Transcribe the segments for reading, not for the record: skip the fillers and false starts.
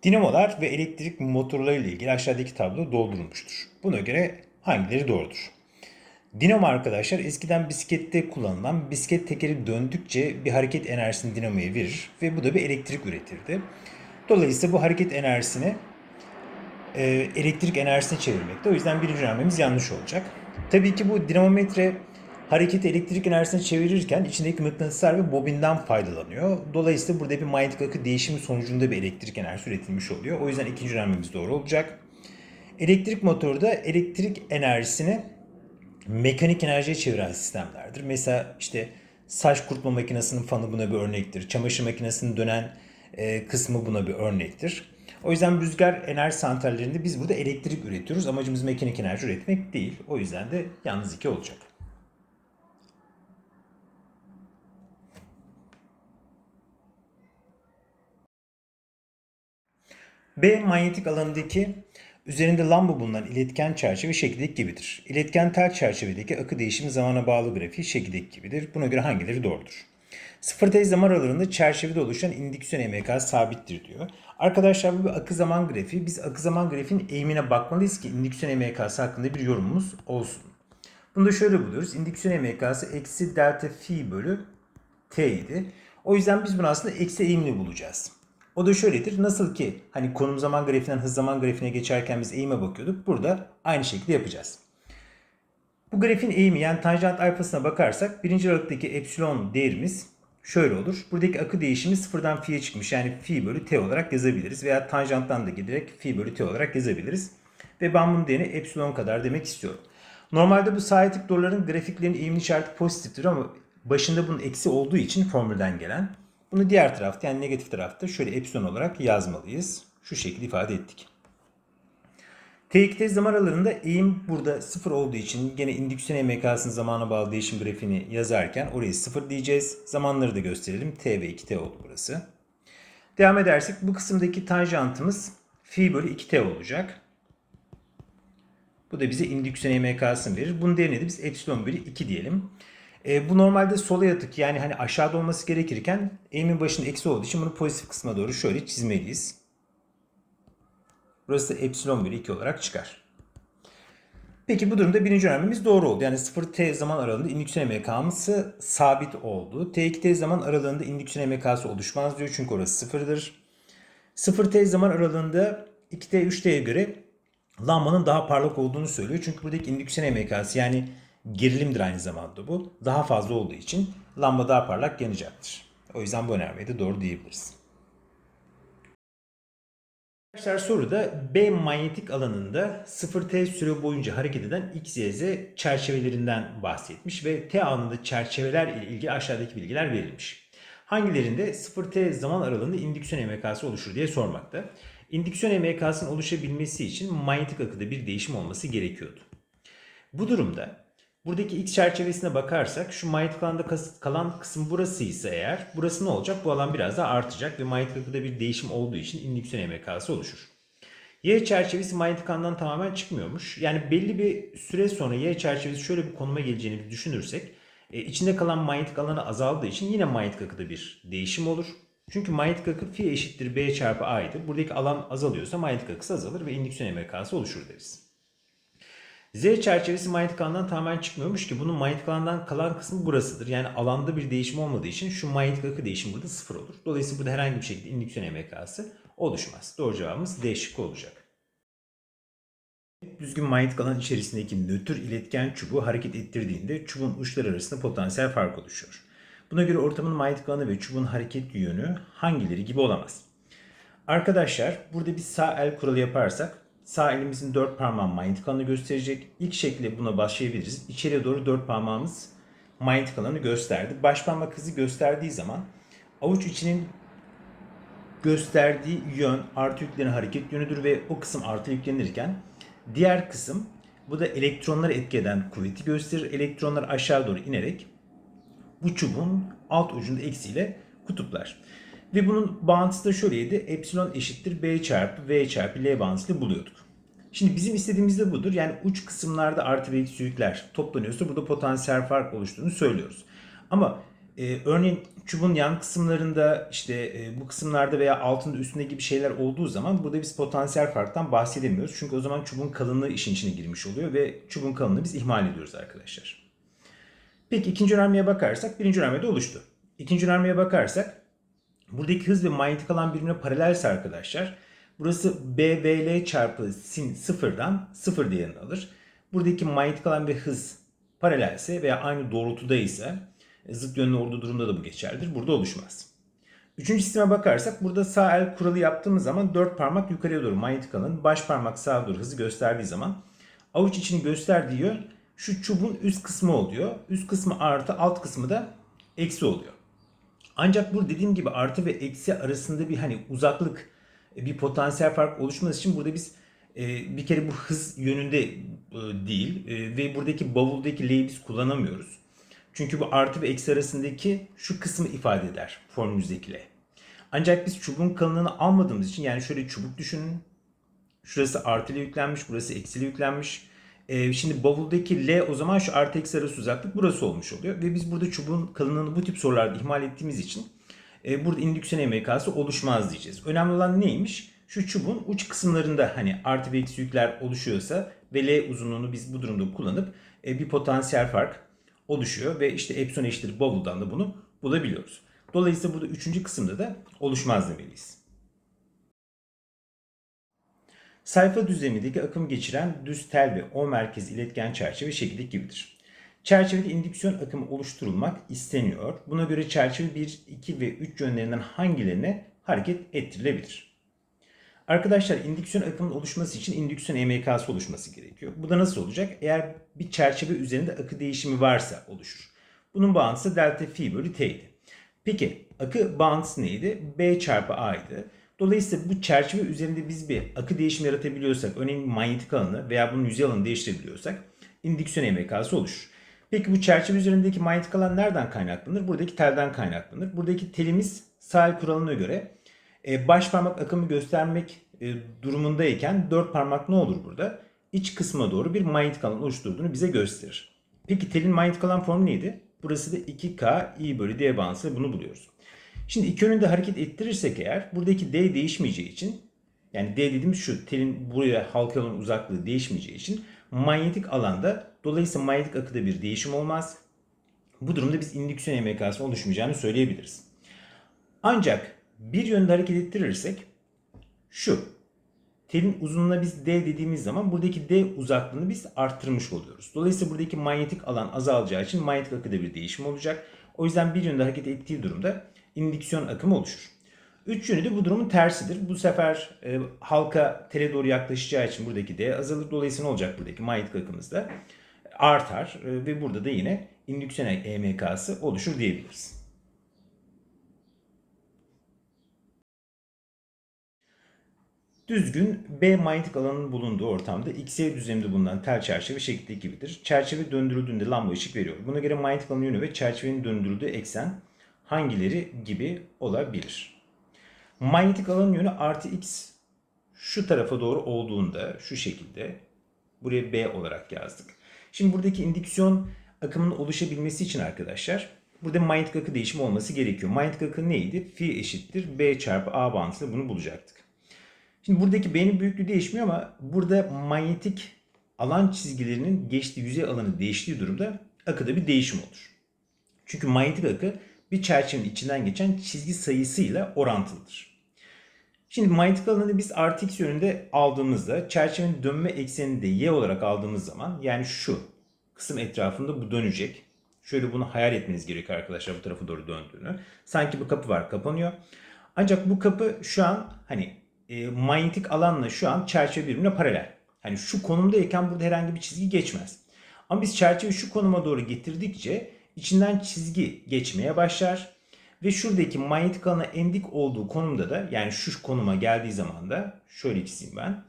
Dinamolar ve elektrik motorları ile ilgili aşağıdaki tablo doldurulmuştur. Buna göre hangileri doğrudur? Dinamo arkadaşlar eskiden bisiklette kullanılan bisiklet tekeri döndükçe bir hareket enerjisini dinamoya verir ve bu da bir elektrik üretirdi. Dolayısıyla bu hareket enerjisini elektrik enerjisine çevirmekte. O yüzden birinci önermemiz yanlış olacak. Tabii ki bu dinamometre hareketi elektrik enerjisine çevirirken içindeki mıknatıslar ve bobinden faydalanıyor. Dolayısıyla burada bir manyetik akı değişimi sonucunda bir elektrik enerjisi üretilmiş oluyor. O yüzden ikinci önermemiz doğru olacak. Elektrik motoru da elektrik enerjisini mekanik enerjiye çeviren sistemlerdir. Mesela işte saç kurutma makinesinin fanı buna bir örnektir. Çamaşır makinesinin dönen kısmı buna bir örnektir. O yüzden rüzgar enerji santrallerinde biz burada elektrik üretiyoruz. Amacımız mekanik enerji üretmek değil. O yüzden de yalnız 2 olacak. B manyetik alanındaki üzerinde lamba bulunan iletken çerçeve şekildeki gibidir. İletken tel çerçevedeki akı değişimi zamana bağlı grafiği şekildeki gibidir. Buna göre hangileri doğrudur? Sıfır t zaman aralığında çerçevede oluşan indüksiyon EMK sabittir diyor. Arkadaşlar bu bir akı zaman grafiği. Biz akı zaman grafiğinin eğimine bakmalıyız ki indüksiyon EMK'sı hakkında bir yorumumuz olsun. Bunu da şöyle buluyoruz. İndüksiyon EMK'sı eksi delta phi bölü t idi. O yüzden biz bunu aslında eksi eğimli bulacağız. O da şöyledir. Nasıl ki hani konum zaman grafiğinden hız zaman grafiğine geçerken biz eğime bakıyorduk. Burada aynı şekilde yapacağız. Bu grafiğin eğimi yani tanjant alfasına bakarsak birinci aralıktaki epsilon değerimiz şöyle olur. Buradaki akı değişimi sıfırdan fi'ye çıkmış. Yani fi bölü t olarak yazabiliriz. Veya tanjanttan da giderek fi bölü t olarak yazabiliriz. Ve ben bunun değerini epsilon kadar demek istiyorum. Normalde bu sahip doğruların grafiklerin eğimli işareti pozitiftir ama başında bunun eksi olduğu için formülden gelen. Bunu diğer tarafta yani negatif tarafta şöyle epsilon olarak yazmalıyız. Şu şekilde ifade ettik. T2 zaman aralarında eğim burada 0 olduğu için gene indüksiyon EMK'sının zamana bağlı değişim grafiğini yazarken orayı 0 diyeceğiz. Zamanları da gösterelim. T ve 2T oldu burası. Devam edersek bu kısımdaki tanjantımız fi bölü 2T olacak. Bu da bize indüksiyon EMK'sını verir. Bunun değerine de biz epsilon bölü 2 diyelim. Bu normalde sola yatık yani hani aşağıda olması gerekirken eğimin başında eksi olduğu için bunu pozitif kısma doğru şöyle çizmeliyiz. Burası da epsilon bölü 2 olarak çıkar. Peki bu durumda birinci önermemiz doğru oldu. Yani 0t zaman aralığında indüksiyon EMK'sı sabit oldu. T2t zaman aralığında indüksiyon EMK'sı oluşmaz diyor çünkü orası 0'dır. 0t zaman aralığında 2t 3t'ye göre lambanın daha parlak olduğunu söylüyor. Çünkü buradaki indüksiyon EMK'sı yani gerilimdir aynı zamanda bu. Daha fazla olduğu için lamba daha parlak yanacaktır. O yüzden bu önermeyi de doğru diyebiliriz. Arkadaşlar soruda B manyetik alanında 0t süre boyunca hareket eden x, y, z çerçevelerinden bahsetmiş ve t alanında çerçeveler ile ilgili aşağıdaki bilgiler verilmiş. Hangilerinde 0t zaman aralığında indüksiyon EMK'sı oluşur diye sormakta. İndüksiyon EMK'sının oluşabilmesi için manyetik akıda bir değişim olması gerekiyordu. Bu durumda buradaki x çerçevesine bakarsak şu manyetik alanda kalan kısım burası ise eğer burası ne olacak? Bu alan biraz daha artacak ve manyetik akıda bir değişim olduğu için indüksiyon EMK'sı oluşur. Y çerçevesi manyetik alandan tamamen çıkmıyormuş. Yani belli bir süre sonra Y çerçevesi şöyle bir konuma geleceğini düşünürsek içinde kalan manyetik alanı azaldığı için yine manyetik akıda bir değişim olur. Çünkü manyetik akı fi eşittir B çarpı A'ydı. Buradaki alan azalıyorsa manyetik akısı azalır ve indüksiyon EMK'sı oluşur deriz. Z çerçevesi manyetik alandan tamamen çıkmıyormuş ki bunun manyetik alandan kalan kısmı burasıdır. Yani alanda bir değişim olmadığı için şu manyetik akı değişimi burada 0 olur. Dolayısıyla burada herhangi bir şekilde indüksiyon EMK'sı oluşmaz. Doğru cevabımız D şıkkı olacak. Düzgün manyetik alan içerisindeki nötr iletken çubuğu hareket ettirdiğinde çubuğun uçları arasında potansiyel fark oluşuyor. Buna göre ortamın manyetik alanı ve çubuğun hareket yönü hangileri gibi olamaz? Arkadaşlar burada bir sağ el kuralı yaparsak sağ elimizin 4 parmağı manyetik alanı gösterecek. İlk şekilde buna başlayabiliriz. İçeriye doğru 4 parmağımız manyetik alanı gösterdi. Baş parmak hızı gösterdiği zaman avuç içinin gösterdiği yön artı yüklerin hareket yönüdür ve o kısım artı yüklenirken diğer kısım bu da elektronları etki eden kuvveti gösterir. Elektronlar aşağı doğru inerek bu çubuğun alt ucunda eksiyle kutuplar. Ve bunun bağıntısı da şöyleydi. Epsilon eşittir B çarpı V çarpı L bağıntısıyla buluyorduk. Şimdi bizim istediğimiz de budur. Yani uç kısımlarda artı ve eksi yükler toplanıyorsa burada potansiyel fark oluştuğunu söylüyoruz. Ama Örneğin çubuğun yan kısımlarında işte bu kısımlarda veya altında üstünde gibi şeyler olduğu zaman burada biz potansiyel farktan bahsedemiyoruz. Çünkü o zaman çubuğun kalınlığı işin içine girmiş oluyor ve çubuğun kalınlığını biz ihmal ediyoruz arkadaşlar. Peki ikinci önermeye bakarsak birinci önermede oluştu. İkinci önermeye bakarsak buradaki hız ve manyetik alan birbirine paralelse arkadaşlar burası BVL çarpı sin sıfırdan sıfır değerini alır. Buradaki manyetik alan ve hız paralelse veya aynı doğrultudaysa zıt yönlü olduğu durumda da bu geçerlidir. Burada oluşmaz. Üçüncü sisteme bakarsak burada sağ el kuralı yaptığımız zaman 4 parmak yukarıya doğru manyetik alanın baş parmak sağa doğru hızı gösterdiği zaman avuç içini gösterdiği yön şu çubuğun üst kısmı oluyor. Üst kısmı artı alt kısmı da eksi oluyor. Ancak bu dediğim gibi artı ve eksi arasında bir hani uzaklık bir potansiyel fark oluşması için burada biz bir kere bu hız yönünde değil ve buradaki bavuldaki L'yi biz kullanamıyoruz. Çünkü bu artı ve eksi arasındaki şu kısmı ifade eder formülümüzdeki L. Ancak biz çubuğun kalınlığını almadığımız için yani şöyle çubuk düşünün. Şurası artı ile yüklenmiş, burası eksi ile yüklenmiş. Şimdi bavuldaki L o zaman şu artı eksi arası uzaklık burası olmuş oluyor. Ve biz burada çubuğun kalınlığını bu tip sorularda ihmal ettiğimiz için burada indüksiyon EMK'sı oluşmaz diyeceğiz. Önemli olan neymiş? Şu çubuğun uç kısımlarında hani artı ve eksi yükler oluşuyorsa ve L uzunluğunu biz bu durumda kullanıp bir potansiyel fark oluşuyor. Ve işte epsilon eşittir bavuldan da bunu bulabiliyoruz. Dolayısıyla burada üçüncü kısımda da oluşmaz demeliyiz. Sayfa düzlemindeki akım geçiren düz tel ve O merkezi iletken çerçeve şekildeki gibidir. Çerçevede indüksiyon akımı oluşturulmak isteniyor. Buna göre çerçeve 1, 2 ve 3 yönlerinden hangilerine hareket ettirilebilir? Arkadaşlar indüksiyon akımının oluşması için indüksiyon EMK'sı oluşması gerekiyor. Bu da nasıl olacak? Eğer bir çerçeve üzerinde akı değişimi varsa oluşur. Bunun bağıntısı delta phi bölü t'ydi. Peki akı bağıntısı neydi? B çarpı A'ydı. Dolayısıyla bu çerçeve üzerinde biz bir akı değişimi yaratabiliyorsak, örneğin manyetik alanı veya bunun yüzey alanını değiştirebiliyorsak indüksiyon EMK'sı oluşur. Peki bu çerçeve üzerindeki manyetik alan nereden kaynaklanır? Buradaki telden kaynaklanır. Buradaki telimiz sağ el kuralına göre baş parmak akımı göstermek durumundayken 4 parmak ne olur burada? İç kısma doğru bir manyetik alan oluşturduğunu bize gösterir. Peki telin manyetik alan formu neydi? Burası da 2K I bölü D bağıntısı, bunu buluyoruz. Şimdi iki yönünde hareket ettirirsek eğer buradaki D değişmeyeceği için, yani D dediğimiz şu telin buraya halka olan uzaklığı değişmeyeceği için manyetik alanda dolayısıyla manyetik akıda bir değişim olmaz. Bu durumda biz indüksiyon EMK'sının oluşmayacağını söyleyebiliriz. Ancak bir yönde hareket ettirirsek şu telin uzunluğuna biz D dediğimiz zaman buradaki D uzaklığını biz arttırmış oluyoruz. Dolayısıyla buradaki manyetik alan azalacağı için manyetik akıda bir değişim olacak. O yüzden bir yönde hareket ettiği durumda indüksiyon akımı oluşur. Üç yönü de bu durumun tersidir. Bu sefer halka tele doğru yaklaşacağı için buradaki D azalır. Dolayısıyla ne olacak buradaki manyetik akımımız da artar ve burada da yine indüksiyon EMK'sı oluşur diyebiliriz. Düzgün B manyetik alanının bulunduğu ortamda XY düzleminde bulunan tel çerçeve şekildeki gibidir. Çerçeve döndürüldüğünde lamba ışık veriyor. Buna göre manyetik alanın yönü ve çerçevenin döndürüldüğü eksen hangileri gibi olabilir? Manyetik alanın yönü artı X şu tarafa doğru olduğunda şu şekilde buraya B olarak yazdık. Şimdi buradaki indüksiyon akımının oluşabilmesi için arkadaşlar burada manyetik akı değişimi olması gerekiyor. Manyetik akı neydi? Phi eşittir B çarpı A bağıntısıyla bunu bulacaktık. Şimdi buradaki B'nin büyüklüğü değişmiyor ama burada manyetik alan çizgilerinin geçtiği yüzey alanı değiştiği durumda akıda bir değişim olur. Çünkü manyetik akı bir çerçevenin içinden geçen çizgi sayısıyla orantılıdır. Şimdi manyetik alanı biz artı x yönünde aldığımızda çerçevenin dönme eksenini de y olarak aldığımız zaman yani şu kısım etrafında bu dönecek. Şöyle bunu hayal etmeniz gerekiyor arkadaşlar, bu tarafa doğru döndüğünü. Sanki bir kapı var, kapanıyor. Ancak bu kapı şu an hani manyetik alanla şu an çerçeve birbirine paralel. Hani şu konumdayken burada herhangi bir çizgi geçmez. Ama biz çerçeveyi şu konuma doğru getirdikçe içinden çizgi geçmeye başlar. Ve şuradaki manyetik alana en dik olduğu konumda da yani şu konuma geldiği zaman da şöyle çizeyim ben.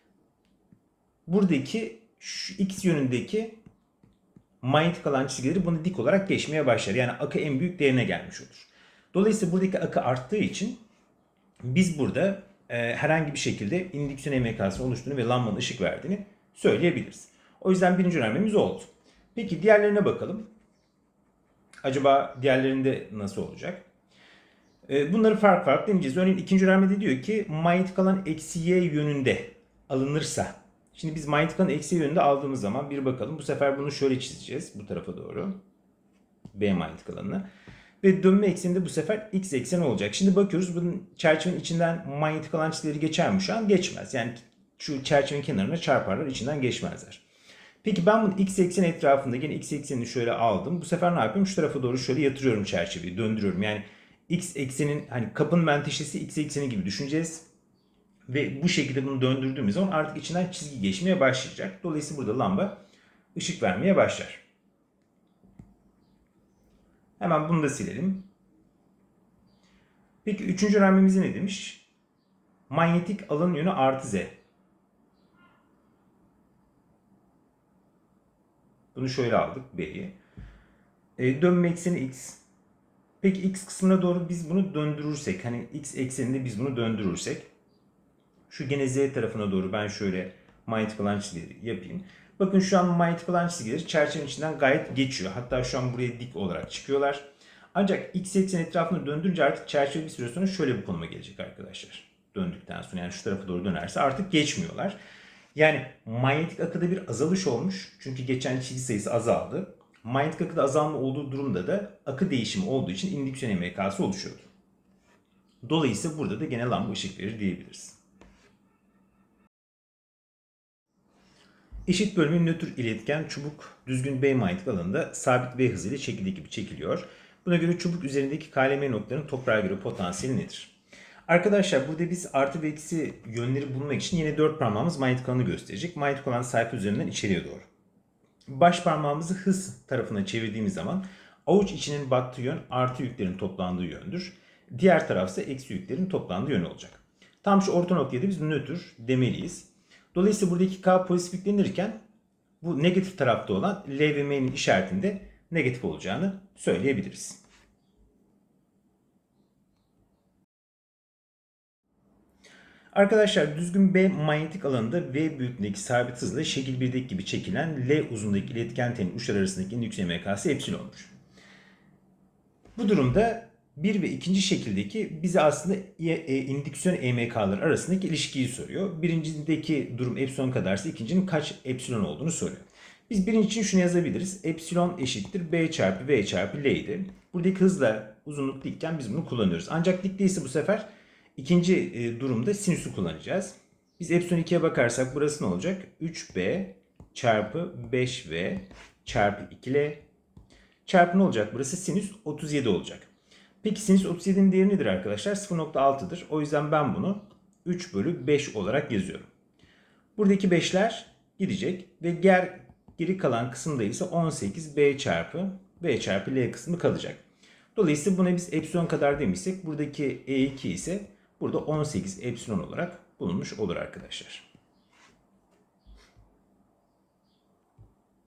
Buradaki şu x yönündeki manyetik alan çizgileri bunu dik olarak geçmeye başlar. Yani akı en büyük değerine gelmiş olur. Dolayısıyla buradaki akı arttığı için biz burada herhangi bir şekilde indüksiyon EMK'sı oluştuğunu ve lambanın ışık verdiğini söyleyebiliriz. O yüzden birinci önermemiz oldu. Peki diğerlerine bakalım. Acaba diğerlerinde nasıl olacak? Bunları farklı deneyeceğiz. Örneğin ikinci önermede diyor ki manyetik alan eksi y yönünde alınırsa. Şimdi biz manyetik alan eksi y yönünde aldığımız zaman bir bakalım. Bu sefer bunu şöyle çizeceğiz bu tarafa doğru. B manyetik alanını. Ve dönme ekseninde bu sefer x ekseni olacak. Şimdi bakıyoruz bunun çerçevenin içinden manyetik alan çizgileri geçer mi şu an? Geçmez. Yani şu çerçevenin kenarına çarparlar, içinden geçmezler. Peki ben bunu x ekseni etrafında yine x eksenini şöyle aldım. Bu sefer ne yapıyorum? Şu tarafa doğru şöyle yatırıyorum çerçeveyi, döndürüyorum. Yani x eksenin hani kapının menteşesi x ekseni gibi düşüneceğiz. Ve bu şekilde bunu döndürdüğümüz zaman artık içinden çizgi geçmeye başlayacak. Dolayısıyla burada lamba ışık vermeye başlar. Hemen bunu da silelim. Peki üçüncü önermemiz ne demiş? Manyetik alan yönü artı z. Bunu şöyle aldık B'yi. Dönme ekseni x. Peki x kısmına doğru biz bunu döndürürsek, hani x ekseninde biz bunu döndürürsek, şu gene z tarafına doğru ben şöyle manyetik alan çizgileri yapayım. Bakın şu an manyetik alan çizgileri çerçevenin içinden gayet geçiyor. Hatta şu an buraya dik olarak çıkıyorlar. Ancak x eksen etrafını döndürünce artık çerçeve bir süre sonra şöyle bir konuma gelecek arkadaşlar. Döndükten sonra yani şu tarafa doğru dönerse artık geçmiyorlar. Yani manyetik akıda bir azalış olmuş. Çünkü geçen çizgi sayısı azaldı. Manyetik akıda azalma olduğu durumda da akı değişimi olduğu için indüksiyon EMK'sı oluşuyordu. Dolayısıyla burada da gene lamba ışık verir diyebiliriz. Eşit bölümün nötr iletken çubuk düzgün B manyetik alanında sabit V hızıyla çekildiği gibi çekiliyor. Buna göre çubuk üzerindeki KLM noktaların toprağa göre potansiyeli nedir? Arkadaşlar burada biz artı ve eksi yönleri bulmak için yine 4 parmağımız manyetik alanı gösterecek. Manyetik alan sayfa üzerinden içeriye doğru. Baş parmağımızı hız tarafına çevirdiğimiz zaman avuç içinin baktığı yön artı yüklerin toplandığı yöndür. Diğer taraf ise eksi yüklerin toplandığı yön olacak. Tam şu orta noktaya da biz nötr demeliyiz. Dolayısıyla buradaki K pozitif yüklenirken bu negatif tarafta olan L ve M'nin işaretinde negatif olacağını söyleyebiliriz. Arkadaşlar düzgün B manyetik alanında V büyüklüğündeki sabit hızla şekil 1'deki gibi çekilen L uzunluğundaki iletken telin uçları arasındaki indüksiyon EMK'sı epsilonmuş. Bu durumda bir ve ikinci şekildeki bize aslında indüksiyon EMK'ları arasındaki ilişkiyi soruyor. Birincideki durum epsilon kadarsa ikincinin kaç epsilon olduğunu soruyor. Biz birinci için şunu yazabiliriz. Epsilon eşittir B çarpı V çarpı L idi. Buradaki hızla uzunluk dikken biz bunu kullanıyoruz. Ancak dik değilse bu sefer ikinci durumda sinüsü kullanacağız. Biz epsilon 2'ye bakarsak burası ne olacak? 3B çarpı 5V çarpı 2L çarpı ne olacak? Burası sinüs 37 olacak. Peki sinüs 37'nin değeri nedir arkadaşlar? 0.6'dır. O yüzden ben bunu 3 bölü 5 olarak yazıyorum. Buradaki 5'ler gidecek ve geri kalan kısımda ise 18 B çarpı V çarpı L kısmı kalacak. Dolayısıyla buna biz epsilon kadar demişsek buradaki E2 ise burada 18 epsilon olarak bulunmuş olur arkadaşlar.